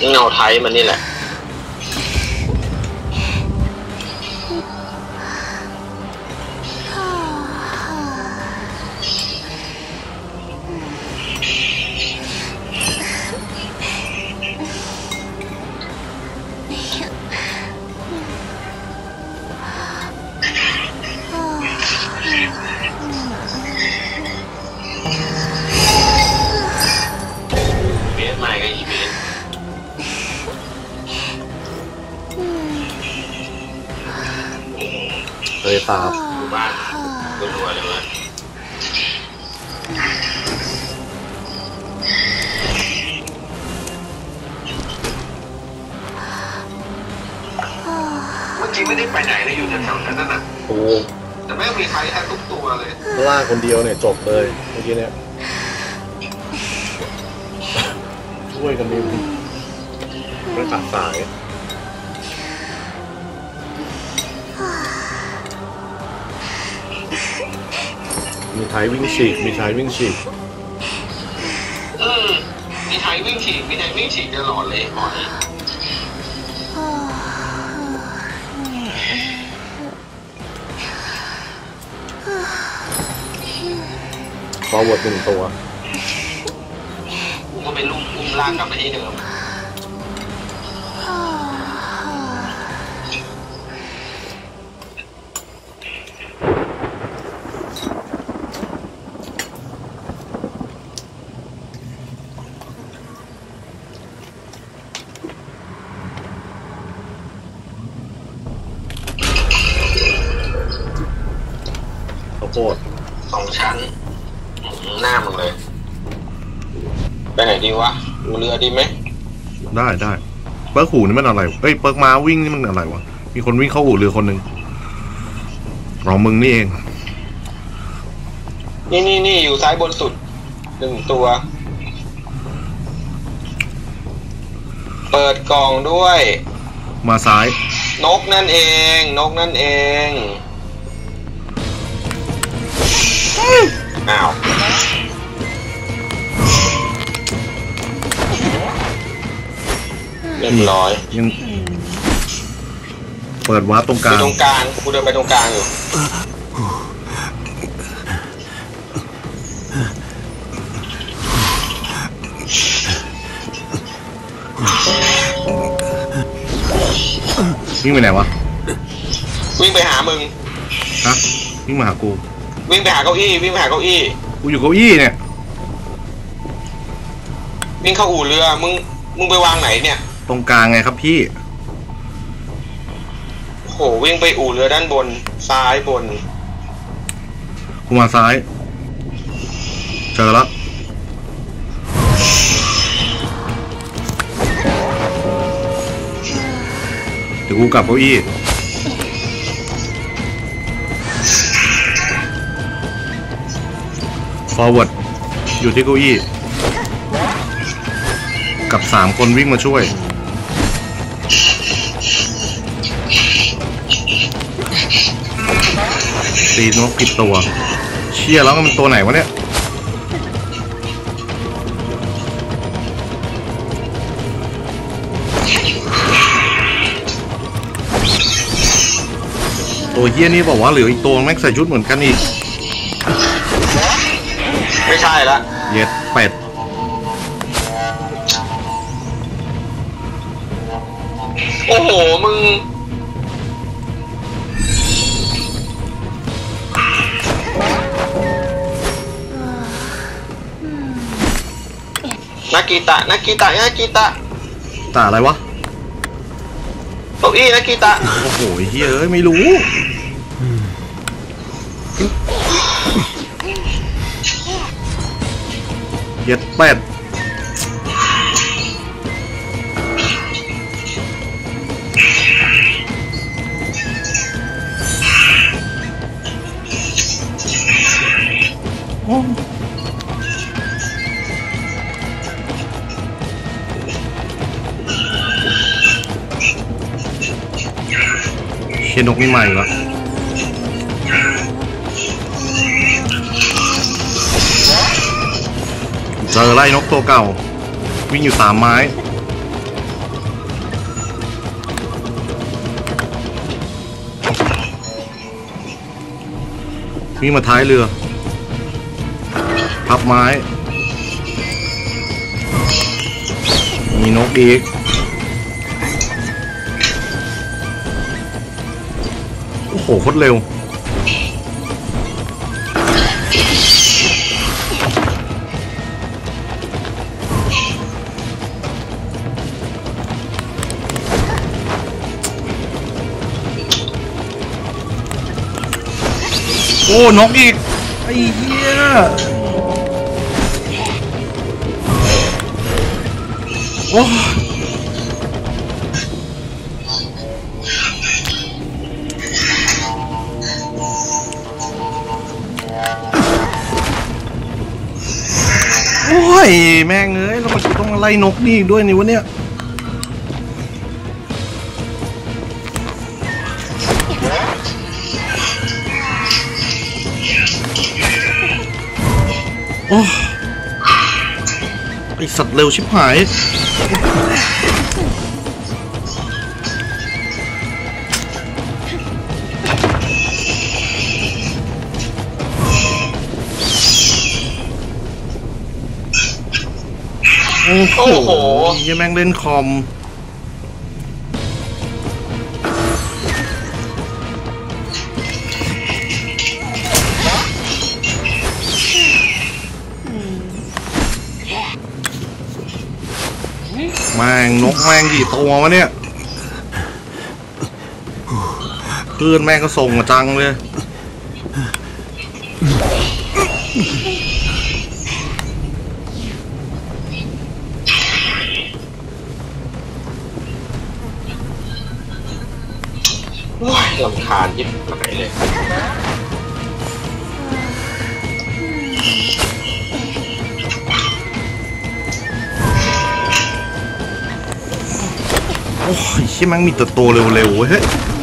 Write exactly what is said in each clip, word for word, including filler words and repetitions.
เงาไทยมันนี่แหละเลยตามอยู่บ้านรัวๆเลยเมื่อกี้ไม่ได้ไปไหนเลยอยู่แถวๆนั้นน่ะโอ้แต่ไม่มีใครแทบทุกตัวเลยล่าคนเดียวเนี่ยจบเลยเมื่อกี้เนี่ยช่วยกันดิไม่ขาดสายมีไทยวิ่งฉีกมีไทยวิ่งฉีกอืมมีไทยวิ่งฉีกมีไทยวิ่งฉีกตลอดเลยหมอนี่ฟอร์เวิร์ดหนึ่งตัวก็เป็นลูกอุ้มลากกลับไปที่เดิมโคตรสองชั้นหน้ามึงเลยไปไหนดีวะดูเรือดีไหมได้ได้เปิร์กหูนี่มันอะไรเอ้ยเปิร์กม้าวิ่งนี่มันอะไรวะมีคนวิ่งเข้าหูเรือคนหนึ่งรอมึงนี่เองนี่นี่นี่อยู่ซ้ายบนสุดหนึ่งตัวเปิดกล่องด้วยมาซ้ายนกนั่นเองนกนั่นเองอ้าวเรียบร้อยยังเปิดวาร์ปตรงกลางตรงกลางกูเดินไปตรงกลางอยู่วิ่งไปไหนวะวิ่งไปหามึงฮะวิ่งมาหากูวิ่งไปหาเก้าอี้วิ่งไปหาเก้าอี้กูอยู่เก้าอี้เนี่ยวิ่งเข้าอู่เรือมึงมึงไปวางไหนเนี่ยตรงกลางไงครับพี่โหวิ่งไปอู่เรือด้านบนซ้ายบนกูมาซ้ายเจอแล้วเดี๋ยวกูกลับเก้าอี้forward อยู่ที่เก้าอี้กับสามคนวิ่งมาช่วยตีนกผิดตัวเชี่ยแล้วมันตัวไหนวะเนี่ยตัวเฮี้ยนี่บอกว่าเหลืออีกตัวแม็กใส่ชุดเหมือนกันอีกไม่ใช่ละเย็ดเป็ดโอ้โหมึงนากิตะนากิตะนากิตะตาอะไรวะเก้าอี้นากิตะโอ้โหเฮ้ยเอ้ยไม่รู้เย็ดเป็ดเชนกนี่ใหม่วะเจอไล่นกตัวเก่าวิ่งอยู่สามไม้วิ่งมาท้ายเรือพับไม้มีนกอีกโอ้โหโคตรเร็วโอ้นกอีกไอ้เหี้ยโอ้โอ้ยแม่งเอ้ยแล้วมันต้องมาไล่นกนี่ด้วยนี่วะเนี่ยโอ้ไอสัตว์เร็วชิบหายโอ้โหยังแม่งเล่นคอมแม่งนกแม่งกี่ตัววะเนี่ยคลื่นแม่งก็ส่งมาจังเลยว้ายรำคาญยิบหายเลยโอ้ยชิมังมีตัวโตเร็วๆเว้ย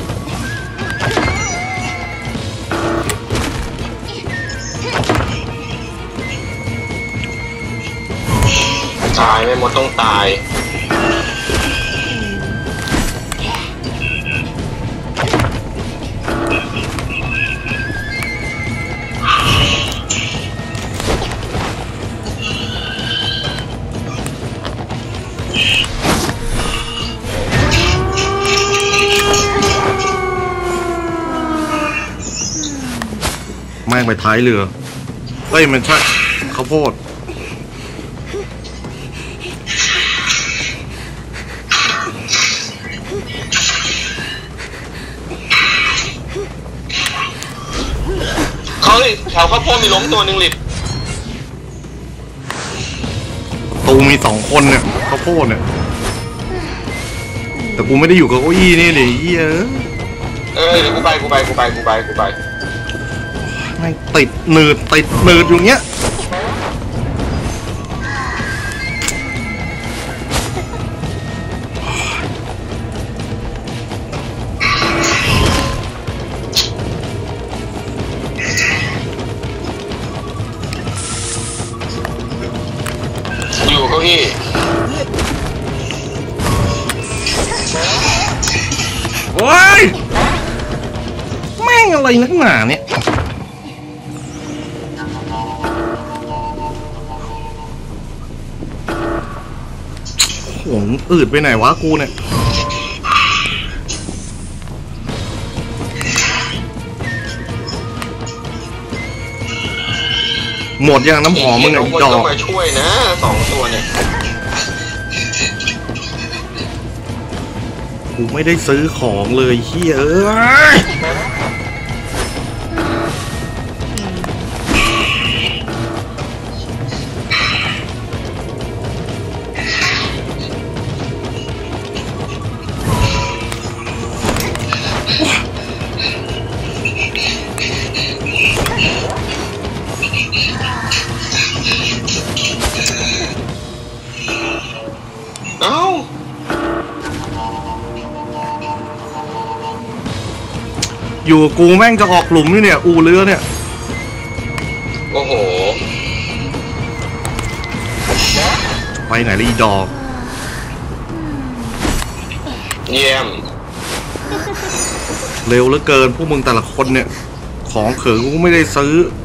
ตายไม่หมดต้องตายแม่งไปท้ายเรือเฮ้ยมันใช่ข้าวโพดเขาเลยแถวข้าวโพดมีล้มตัวหนึ่งลิบตูมีสองคนเนี่ยข้าวโพดเนี่ยแต่กูไม่ได้อยู่กับเก้าอี้นี่เลยเหี้ยเออเดี๋ยวกูไปกูไปกูไปกูไปกูไปไม่ติดหนืดติดหนืดอยู่เงี้ยอยู่เก้าอี้โอ้ยแม่งอะไรนักหนาเนี่ยโหอืดไปไหนวะกูเนี่ยหมดยังน้ำหอมมึงไอ้ดอกต้องมาช่วยนะสองตัวเนี่ยกูไม่ได้ซื้อของเลยเฮียเอ้ยเอ้าอยู่กูแม่งจะออกหลุมนี่เนี่ยอูเรือเนี่ยโอ้โหไปไหนละอีดอกเยี่ยมเร็วเหลือเกินพวกมึงแต่ละคนเนี่ยของเขิงกูไม่ได้ซื้อ